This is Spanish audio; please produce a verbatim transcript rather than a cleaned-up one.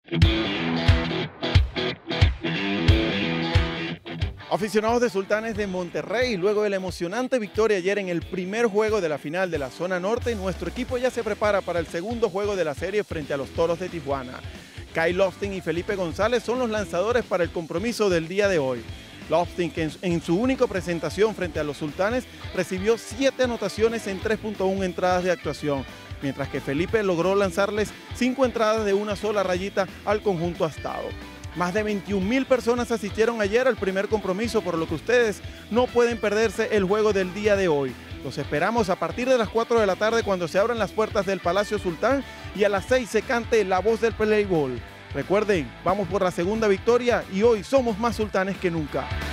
Aficionados de Sultanes de Monterrey, luego de la emocionante victoria ayer en el primer juego de la final de la zona norte, nuestro equipo ya se prepara para el segundo juego de la serie frente a los Toros de Tijuana. Kyle Loftin y Felipe González son los lanzadores para el compromiso del día de hoy. Loftin, que en, en su única presentación frente a los Sultanes, recibió siete anotaciones en tres punto uno entradas de actuación, mientras que Felipe logró lanzarles cinco entradas de una sola rayita al conjunto astado. Más de veintiún mil personas asistieron ayer al primer compromiso, por lo que ustedes no pueden perderse el juego del día de hoy. Los esperamos a partir de las cuatro de la tarde cuando se abran las puertas del Palacio Sultán y a las seis se cante la voz del Play Ball. Recuerden, vamos por la segunda victoria y hoy somos más sultanes que nunca.